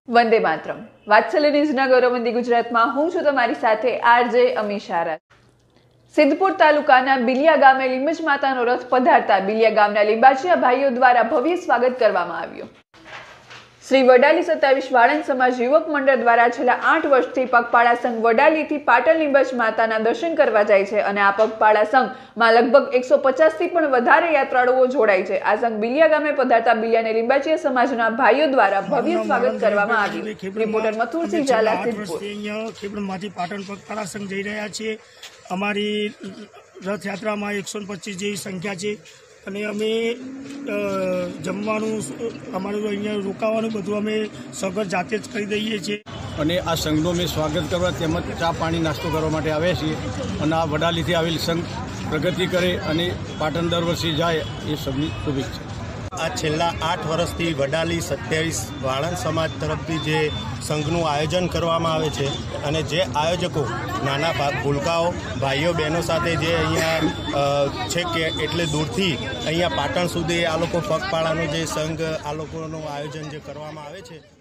વંદે માતરમ. વાત્સલ્ય ન્યૂઝના ગૌરવવંતી ગુજરાતમાં હું છું તમારી સાથે આરજે અમીશારા. સિદ્ધપુર તાલુકાના બિલિયા ગામે લીંબચ માતાનો રથ પધારતા બિલિયા ગામના લીંબાચિયા ભાઈઓ દ્વારા ભવ્ય સ્વાગત કરવામાં આવ્યું. શ્રી વડાલી 27 વાળંદ સમાજ યુવક મંડળ દ્વારા છેલ્લા 8 વર્ષથી પગપાળા સંઘ વડાલીથી પાટણ લીંબચ માતાના દર્શન કરવા જાય છે અને આ પગપાળા સંઘમાં લગભગ 150 થી પણ વધારે યાત્રાળુઓ જોડાય છે. આ સંઘ બિલિયા ગામે પધારતા બિલિયા અને લીંબાચિયા સમાજના ભાઈઓ દ્વારા ભવ્ય સ્વાગત કરવામાં આવ્યું. રિપોર્ટર મથુરસિંહ ઝાલા, સિદ્ધપુર. ખેડબ્રહ્મમાંથી પાટણ પગપાળા સંઘ જઈ રહ્યા છે. અમારી રથયાત્રામાં 125 જેવી સંખ્યા છે અને અમે જમવાનું અમારું અહીંયા રોકાવાનું બધું અમે સગવડ જાતે જ કરી દઈએ છીએ. અને આ સંઘનું અમે સ્વાગત કરવા તેમજ ચા પાણી નાસ્તો કરવા માટે આવ્યા છીએ અને આ વડાલીથી આવેલ સંઘ પ્રગતિ કરે અને પાટણ દર વર્ષે જાય એ સૌની શુભેચ્છા. આ છેલ્લા 8 વર્ષથી વડાલી 27 વાળંદ સમાજ તરફથી જે સંઘનું આયોજન કરવામાં આવે છે અને જે આયોજકો નાના ભૂલકાઓ ભાઈઓ બહેનો સાથે જે અહીંયા છે કે એટલે દૂરથી અહીંયા પાટણ સુધી આ લોકો પગપાળાનું જે સંઘ આ લોકોનું આયોજન જે કરવામાં આવે છે